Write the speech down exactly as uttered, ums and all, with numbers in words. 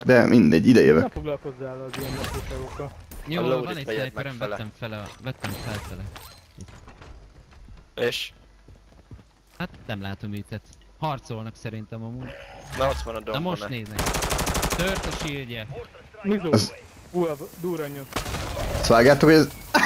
de mindegy, ide jövök. Nem foglalkozzál az ilyen naposágokkal. Jó, A van Laurit egy vegyed sniperem, meg fele. vettem fele, vettem felfele. És? Hát nem látom őket. Harcolnak szerintem amúgy. Na ott van a Na dombon. most néznek. Tört a shieldje. Mizó. Az- Ú, a duranyos. Azt vágjátok, hogy ez...